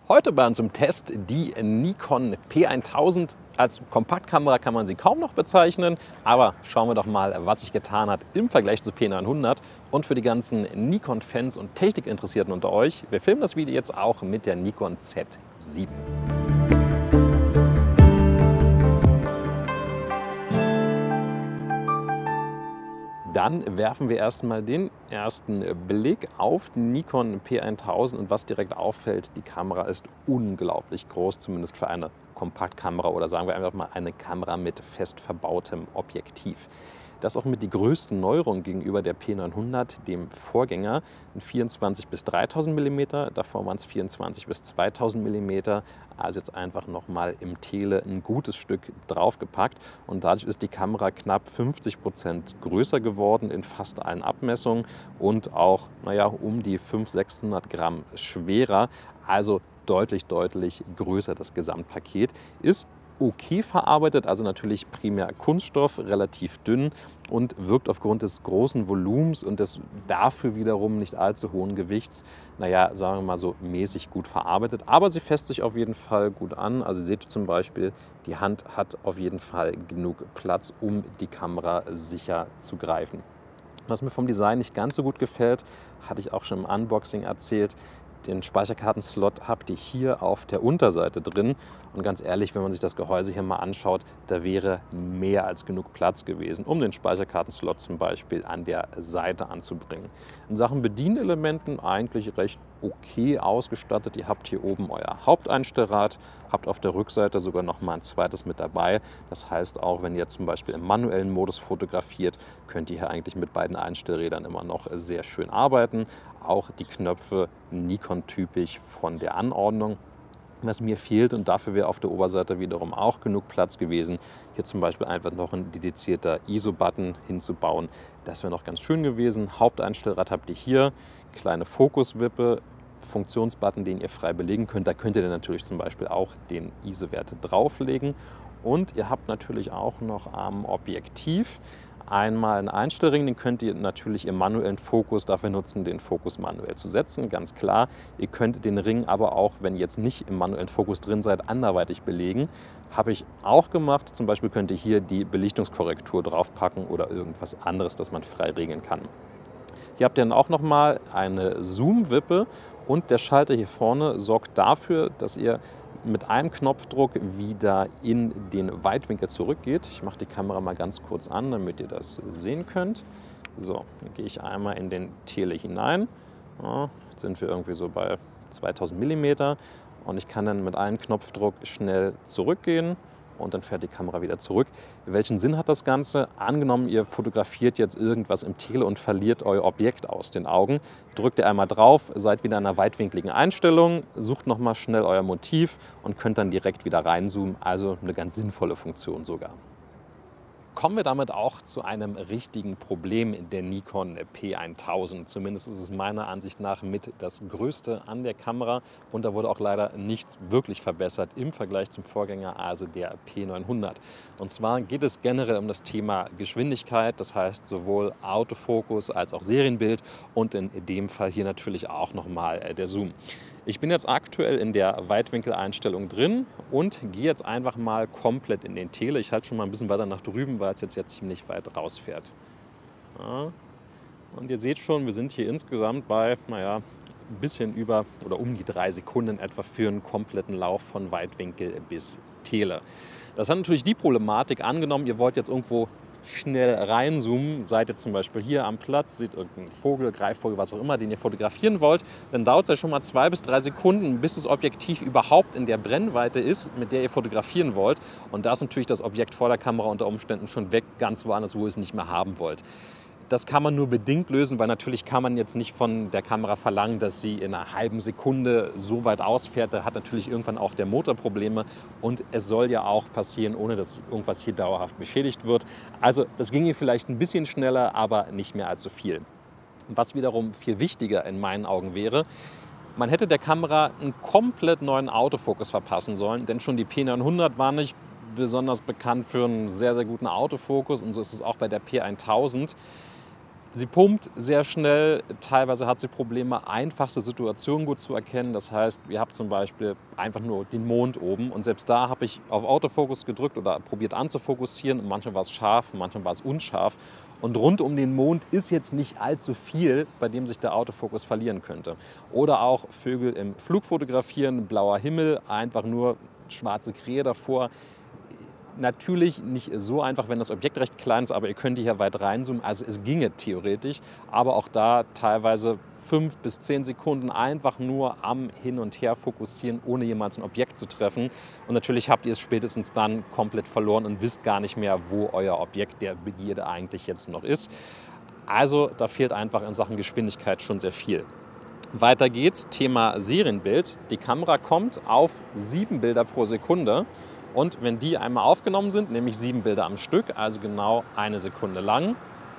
Heute bei uns im Test die Nikon P1000. Als Kompaktkamera kann man sie kaum noch bezeichnen, aber schauen wir doch mal, was sich getan hat im Vergleich zu P900. Und für die ganzen Nikon-Fans und Technikinteressierten unter euch, wir filmen das Video jetzt auch mit der Nikon Z7. Dann werfen wir erstmal den ersten Blick auf die Nikon P1000 und was direkt auffällt, die Kamera ist unglaublich groß, zumindest für eine Kompaktkamera oder sagen wir einfach mal eine Kamera mit fest verbautem Objektiv. Das ist auch mit die größte Neuerung gegenüber der P900, dem Vorgänger, in 24 bis 3000 mm, davor waren es 24 bis 2000 mm, also jetzt einfach nochmal im Tele ein gutes Stück draufgepackt und dadurch ist die Kamera knapp 50% größer geworden in fast allen Abmessungen und auch um die 500-600 Gramm schwerer, also deutlich größer das Gesamtpaket ist. Okay verarbeitet, also natürlich primär Kunststoff, relativ dünn und wirkt aufgrund des großen Volumens und des dafür wiederum nicht allzu hohen Gewichts, sagen wir mal so mäßig gut verarbeitet. Aber sie fässt sich auf jeden Fall gut an. Also seht ihr zum Beispiel, die Hand hat auf jeden Fall genug Platz, um die Kamera sicher zu greifen. Was mir vom Design nicht ganz so gut gefällt, hatte ich auch schon im Unboxing erzählt, den Speicherkartenslot habt ihr hier auf der Unterseite drin und ganz ehrlich, wenn man sich das Gehäuse hier mal anschaut, da wäre mehr als genug Platz gewesen, um den Speicherkartenslot zum Beispiel an der Seite anzubringen. In Sachen Bedienelementen eigentlich recht okay ausgestattet. Ihr habt hier oben euer Haupteinstellrad, habt auf der Rückseite sogar noch mal ein zweites mit dabei. Das heißt, auch wenn ihr zum Beispiel im manuellen Modus fotografiert, könnt ihr hier eigentlich mit beiden Einstellrädern immer noch sehr schön arbeiten. Auch die Knöpfe Nikon-typisch von der Anordnung. Was mir fehlt, und dafür wäre auf der Oberseite wiederum auch genug Platz gewesen, hier zum Beispiel einfach noch ein dedizierter ISO-Button hinzubauen. Das wäre noch ganz schön gewesen. Haupteinstellrad habt ihr hier, kleine Fokuswippe, Funktionsbutton, den ihr frei belegen könnt. Da könnt ihr dann natürlich zum Beispiel auch den ISO-Wert drauflegen. Und ihr habt natürlich auch noch am Objektiv einmal einen Einstellring, den könnt ihr natürlich im manuellen Fokus dafür nutzen, den Fokus manuell zu setzen, ganz klar. Ihr könnt den Ring aber auch, wenn ihr jetzt nicht im manuellen Fokus drin seid, anderweitig belegen. Habe ich auch gemacht. Zum Beispiel könnt ihr hier die Belichtungskorrektur draufpacken oder irgendwas anderes, das man frei regeln kann. Hier habt ihr dann auch nochmal eine Zoom-Wippe und der Schalter hier vorne sorgt dafür, dass ihr mit einem Knopfdruck wieder in den Weitwinkel zurückgeht. Ich mache die Kamera mal ganz kurz an, damit ihr das sehen könnt. So, dann gehe ich einmal in den Tele hinein. Ja, jetzt sind wir irgendwie so bei 2000 mm und ich kann dann mit einem Knopfdruck schnell zurückgehen und dann fährt die Kamera wieder zurück. Welchen Sinn hat das Ganze? Angenommen, ihr fotografiert jetzt irgendwas im Tele und verliert euer Objekt aus den Augen. Drückt ihr einmal drauf, seid wieder in einer weitwinkligen Einstellung, sucht nochmal schnell euer Motiv und könnt dann direkt wieder reinzoomen. Also eine ganz sinnvolle Funktion sogar. Kommen wir damit auch zu einem richtigen Problem der Nikon P1000. Zumindest ist es meiner Ansicht nach mit das Größte an der Kamera und da wurde auch leider nichts wirklich verbessert im Vergleich zum Vorgänger, also der P900. Und zwar geht es generell um das Thema Geschwindigkeit, das heißt sowohl Autofokus als auch Serienbild und in dem Fall hier natürlich auch nochmal der Zoom. Ich bin jetzt aktuell in der Weitwinkeleinstellung drin und gehe jetzt einfach mal komplett in den Tele. Ich halte schon mal ein bisschen weiter nach drüben, weil es jetzt ziemlich weit rausfährt. Ja. Und ihr seht schon, wir sind hier insgesamt bei, ein bisschen über oder um die 3 Sekunden etwa für einen kompletten Lauf von Weitwinkel bis Tele. Das hat natürlich die Problematik, angenommen, ihr wollt jetzt irgendwo schnell reinzoomen, seid ihr zum Beispiel hier am Platz, seht irgendeinen Vogel, Greifvogel, was auch immer, den ihr fotografieren wollt, dann dauert es ja schon mal 2 bis 3 Sekunden, bis das Objektiv überhaupt in der Brennweite ist, mit der ihr fotografieren wollt. Und da ist natürlich das Objekt vor der Kamera unter Umständen schon weg, ganz woanders, wo ihr es nicht mehr haben wollt. Das kann man nur bedingt lösen, weil natürlich kann man jetzt nicht von der Kamera verlangen, dass sie in einer halben Sekunde so weit ausfährt. Da hat natürlich irgendwann auch der Motor Probleme und es soll ja auch passieren, ohne dass irgendwas hier dauerhaft beschädigt wird. Also das ginge vielleicht ein bisschen schneller, aber nicht mehr allzu viel. Was wiederum viel wichtiger in meinen Augen wäre, man hätte der Kamera einen komplett neuen Autofokus verpassen sollen, denn schon die P900 war nicht besonders bekannt für einen sehr guten Autofokus und so ist es auch bei der P1000. Sie pumpt sehr schnell, teilweise hat sie Probleme, einfachste Situationen gut zu erkennen. Das heißt, ihr habt zum Beispiel einfach nur den Mond oben und selbst da habe ich auf Autofokus gedrückt oder probiert anzufokussieren und manchmal war es scharf, manchmal war es unscharf. Und rund um den Mond ist jetzt nicht allzu viel, bei dem sich der Autofokus verlieren könnte. Oder auch Vögel im Flug fotografieren, blauer Himmel, einfach nur schwarze Krähe davor. Natürlich nicht so einfach, wenn das Objekt recht klein ist, aber ihr könnt hier weit reinzoomen. Also es ginge theoretisch, aber auch da teilweise 5 bis 10 Sekunden einfach nur am Hin und Her fokussieren, ohne jemals ein Objekt zu treffen. Und natürlich habt ihr es spätestens dann komplett verloren und wisst gar nicht mehr, wo euer Objekt der Begierde eigentlich jetzt noch ist. Also da fehlt einfach in Sachen Geschwindigkeit schon sehr viel. Weiter geht's, Thema Serienbild. Die Kamera kommt auf 7 Bilder pro Sekunde. Und wenn die einmal aufgenommen sind, nämlich 7 Bilder am Stück, also genau 1 Sekunde lang,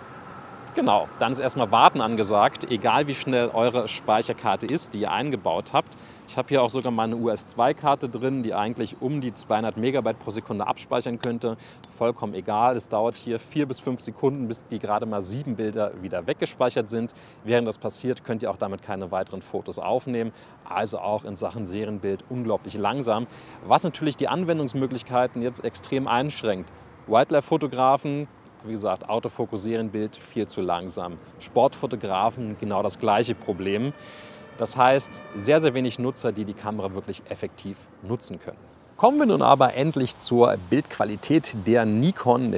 genau, dann ist erstmal Warten angesagt, egal wie schnell eure Speicherkarte ist, die ihr eingebaut habt. Ich habe hier auch sogar meine US-2-Karte drin, die eigentlich um die 200 Megabyte pro Sekunde abspeichern könnte. Vollkommen egal, es dauert hier 4 bis 5 Sekunden, bis die gerade mal 7 Bilder wieder weggespeichert sind. Während das passiert, könnt ihr auch damit keine weiteren Fotos aufnehmen. Also auch in Sachen Serienbild unglaublich langsam, was natürlich die Anwendungsmöglichkeiten jetzt extrem einschränkt. Wildlife-Fotografen, wie gesagt, Autofokus, Serienbild viel zu langsam. Sportfotografen genau das gleiche Problem. Das heißt, sehr, sehr wenig Nutzer, die die Kamera wirklich effektiv nutzen können. Kommen wir nun aber endlich zur Bildqualität der Nikon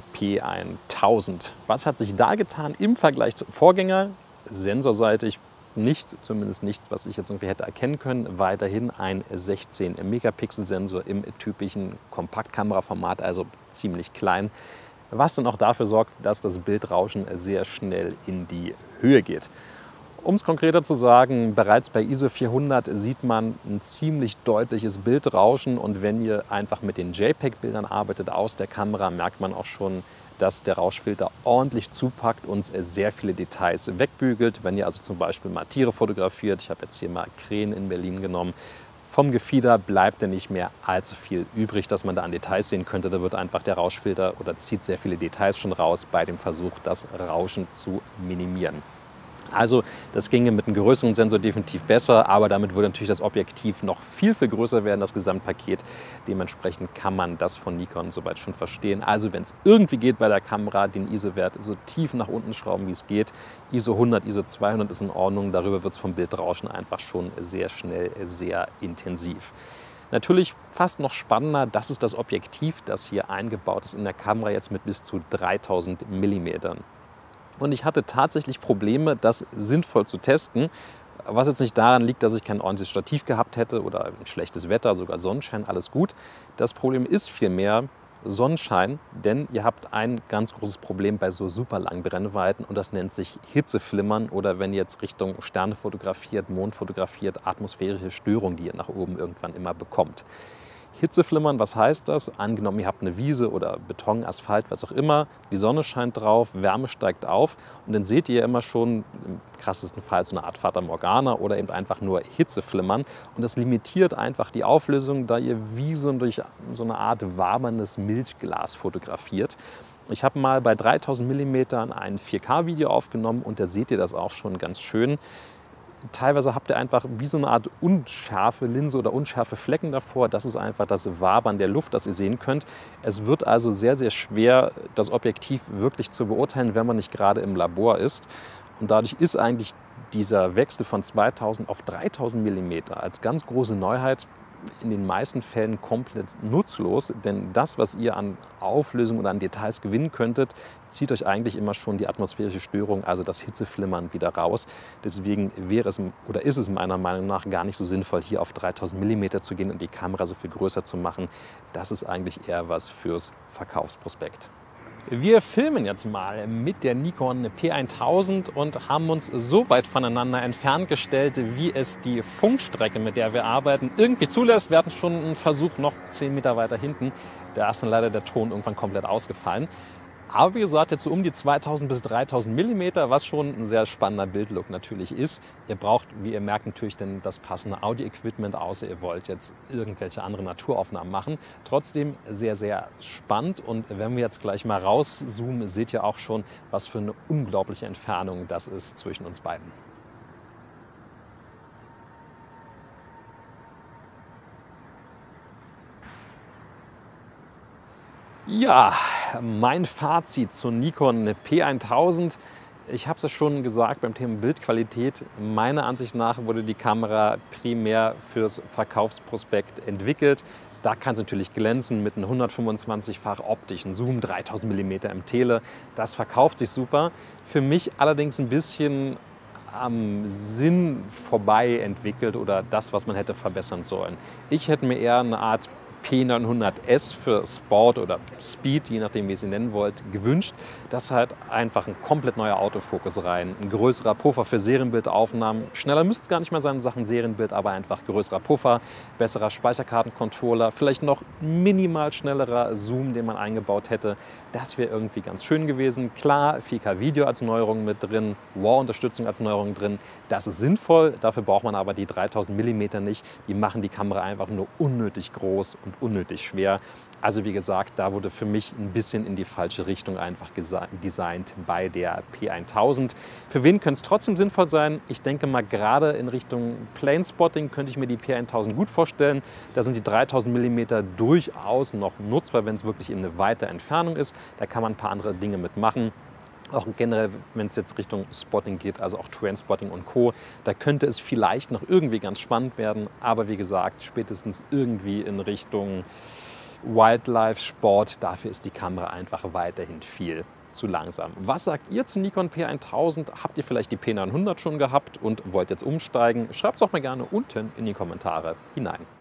P1000. Was hat sich da getan im Vergleich zum Vorgänger? Sensorseitig nichts, zumindest nichts, was ich jetzt irgendwie hätte erkennen können. Weiterhin ein 16-Megapixel-Sensor im typischen Kompaktkameraformat, also ziemlich klein, was dann auch dafür sorgt, dass das Bildrauschen sehr schnell in die Höhe geht. Um es konkreter zu sagen, bereits bei ISO 400 sieht man ein ziemlich deutliches Bildrauschen und wenn ihr einfach mit den JPEG-Bildern arbeitet aus der Kamera, merkt man auch schon, dass der Rauschfilter ordentlich zupackt und sehr viele Details wegbügelt. Wenn ihr also zum Beispiel mal Tiere fotografiert, ich habe jetzt hier mal Krähen in Berlin genommen, vom Gefieder bleibt dann nicht mehr allzu viel übrig, dass man da an Details sehen könnte. Da wird einfach der Rauschfilter oder zieht sehr viele Details schon raus bei dem Versuch, das Rauschen zu minimieren. Also das ginge mit einem größeren Sensor definitiv besser, aber damit würde natürlich das Objektiv noch viel, viel größer werden, das Gesamtpaket. Dementsprechend kann man das von Nikon soweit schon verstehen. Also wenn es irgendwie geht bei der Kamera, den ISO-Wert so tief nach unten schrauben, wie es geht. ISO 100, ISO 200 ist in Ordnung, darüber wird es vom Bildrauschen einfach schon sehr schnell, sehr intensiv. Natürlich fast noch spannender, das ist das Objektiv, das hier eingebaut ist in der Kamera, jetzt mit bis zu 3000 Millimetern. Und ich hatte tatsächlich Probleme, das sinnvoll zu testen, was jetzt nicht daran liegt, dass ich kein ordentliches Stativ gehabt hätte oder schlechtes Wetter, sogar Sonnenschein, alles gut. Das Problem ist vielmehr Sonnenschein, denn ihr habt ein ganz großes Problem bei so super langen Brennweiten und das nennt sich Hitzeflimmern oder wenn ihr jetzt Richtung Sterne fotografiert, Mond fotografiert, atmosphärische Störung, die ihr nach oben irgendwann immer bekommt. Hitzeflimmern, was heißt das? Angenommen, ihr habt eine Wiese oder Beton, Asphalt, was auch immer, die Sonne scheint drauf, Wärme steigt auf und dann seht ihr immer schon im krassesten Fall so eine Art Fata Morgana oder eben einfach nur Hitzeflimmern und das limitiert einfach die Auflösung, da ihr wie so durch so eine Art waberndes Milchglas fotografiert. Ich habe mal bei 3000 mm ein 4K-Video aufgenommen und da seht ihr das auch schon ganz schön. Teilweise habt ihr einfach wie so eine Art unscharfe Linse oder unscharfe Flecken davor. Das ist einfach das Wabern der Luft, das ihr sehen könnt. Es wird also sehr, sehr schwer, das Objektiv wirklich zu beurteilen, wenn man nicht gerade im Labor ist. Und dadurch ist eigentlich dieser Wechsel von 2000 auf 3000 mm als ganz große Neuheit in den meisten Fällen komplett nutzlos, denn das, was ihr an Auflösung oder an Details gewinnen könntet, zieht euch eigentlich immer schon die atmosphärische Störung, also das Hitzeflimmern, wieder raus. Deswegen wäre es oder ist es meiner Meinung nach gar nicht so sinnvoll, hier auf 3000 mm zu gehen und die Kamera so viel größer zu machen. Das ist eigentlich eher was fürs Verkaufsprospekt. Wir filmen jetzt mal mit der Nikon P1000 und haben uns so weit voneinander entfernt gestellt, wie es die Funkstrecke, mit der wir arbeiten, irgendwie zulässt. Wir hatten schon einen Versuch noch 10 Meter weiter hinten. Da ist dann leider der Ton irgendwann komplett ausgefallen. Aber wie gesagt, jetzt so um die 2000 bis 3000 Millimeter, was schon ein sehr spannender Bildlook natürlich ist. Ihr braucht, wie ihr merkt, natürlich dann das passende Audio-Equipment, außer ihr wollt jetzt irgendwelche andere Naturaufnahmen machen. Trotzdem sehr, sehr spannend. Und wenn wir jetzt gleich mal rauszoomen, seht ihr auch schon, was für eine unglaubliche Entfernung das ist zwischen uns beiden. Ja, mein Fazit zur Nikon P1000. Ich habe es ja schon gesagt beim Thema Bildqualität. Meiner Ansicht nach wurde die Kamera primär fürs Verkaufsprospekt entwickelt. Da kann es natürlich glänzen mit einem 125-fach optischen Zoom, 3000 mm im Tele. Das verkauft sich super. Für mich allerdings ein bisschen am Sinn vorbei entwickelt oder das, was man hätte verbessern sollen. Ich hätte mir eher eine Art P900S für Sport oder Speed, je nachdem wie ihr sie nennen wollt, gewünscht. Das hat einfach ein komplett neuer Autofokus rein, ein größerer Puffer für Serienbildaufnahmen. Schneller müsste es gar nicht mehr sein in Sachen Serienbild, aber einfach größerer Puffer, besserer Speicherkartencontroller, vielleicht noch minimal schnellerer Zoom, den man eingebaut hätte. Das wäre irgendwie ganz schön gewesen. Klar, 4K-Video als Neuerung mit drin, RAW-Unterstützung als Neuerung drin. Das ist sinnvoll, dafür braucht man aber die 3000 mm nicht. Die machen die Kamera einfach nur unnötig groß und unnötig schwer. Also wie gesagt, da wurde für mich ein bisschen in die falsche Richtung einfach designt bei der P1000. Für wen könnte es trotzdem sinnvoll sein? Ich denke mal, gerade in Richtung Plane Spotting könnte ich mir die P1000 gut vorstellen. Da sind die 3000 mm durchaus noch nutzbar, wenn es wirklich in eine weite Entfernung ist. Da kann man ein paar andere Dinge mitmachen. Auch generell, wenn es jetzt Richtung Spotting geht, also auch Trainspotting und Co., da könnte es vielleicht noch irgendwie ganz spannend werden. Aber wie gesagt, spätestens irgendwie in Richtung Wildlife-Sport, dafür ist die Kamera einfach weiterhin viel zu langsam. Was sagt ihr zu Nikon P1000? Habt ihr vielleicht die P900 schon gehabt und wollt jetzt umsteigen? Schreibt es doch mal gerne unten in die Kommentare hinein.